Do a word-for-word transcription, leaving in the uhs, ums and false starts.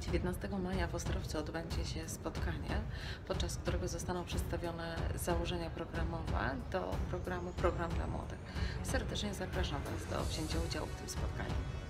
dziewiętnastego maja w Ostrowcu odbędzie się spotkanie, podczas którego zostaną przedstawione założenia programowe do programu Program dla Młodych. Serdecznie zapraszam Was do wzięcia udziału w tym spotkaniu.